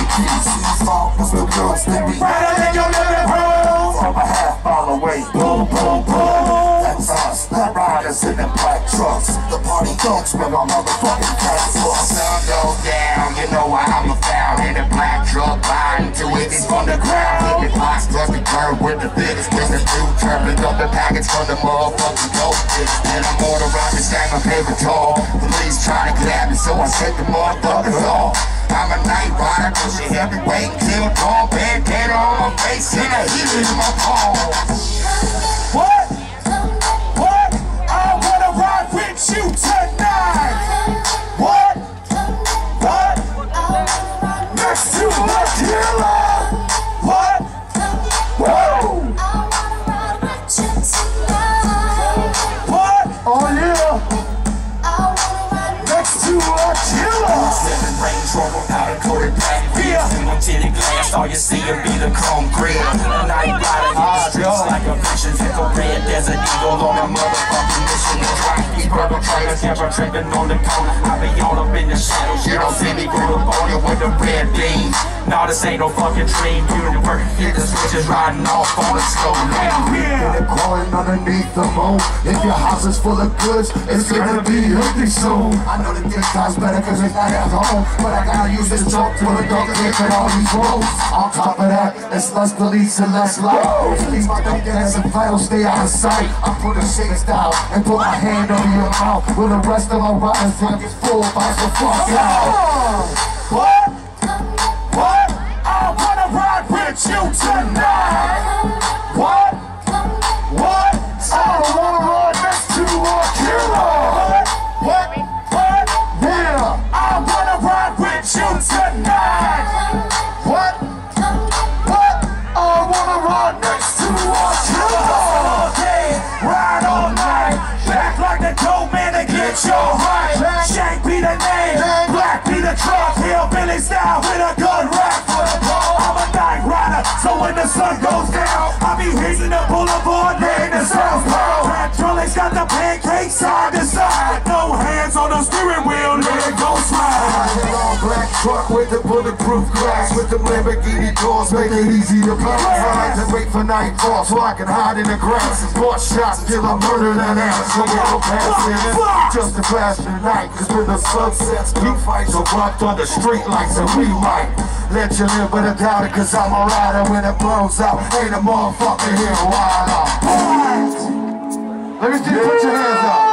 TC's fault, cause the girls they be better than your living room. from a half mile away. Boom, boom, boom. That's us, the riders in the black trucks. The party dogs with our motherfucking cats. Sun goes down, you know why I'm found in a black truck, riding to it from the ground. Hitting blocks, plus the curb with the biggest business do. Turning up the package from the motherfucking ghost. And I'm on the rock and stack my paper tall. Police trying to grab me, so I set the motherfuckers off. I'm a night rider, cause you heavyweight, kill tall, bandana on my face, and a heat in my palm. What? What? I wanna ride with you tonight. What? What? Next to a killer. What? Whoa! What? Oh yeah! Next to a killer. Seven Range Rover, powder coated black wheels. Single tinted glass, all you see will be the chrome grill. A night rider hit the streets like a vision. Pickle red, there's an eagle on a motherfucking mission. These perpetrators never tripping on the corner. I be all up in the shadows. You don't see me grow up on you with the red beams. No, this ain't no fucking dream. Universe, hit the switches riding off on a slow lane. They're crawling underneath the moon. If your house is full of goods, it's gonna be empty soon. I know the dick time's better cause it's not at home, but I gotta use this joke for the dog dick and all these roads. On top of that, it's less police and less light. Please my dog as a vital, stay out of sight. I put the shades down and put my hand over your mouth. With the rest of my riders drink is full, fight the fuck out. What? What? I wanna ride with you tonight. What? What? I wanna ride next to a killer. What? What? Yeah. I wanna ride with you tonight. What? What? I wanna ride next to a killer. All day, ride all night. Back like the dope man to get your right. Shank be the name, Black be the truck. Hillbilly style with a good rap for the ball. I'm a night rider, so when the sun goes down, I be hitting the boulevard, in the South Pole. Hydraulics got the pancakes side to side. No hands on the steering wheel, let it go slide. A long black truck with the bulletproof glass, with the Lamborghini doors, make it easy to pass. Ride and wait for nightfall so I can hide in the grass. Bought shots till I murder that ass, so we don't pass in it. Just a flash tonight, cause when the sun sets, blue fights erupt on the street lights, and we might let you live with a doubt it, cause I'm a rider when it blows out. Ain't a motherfucker here wild out. Let me see you put your hands up.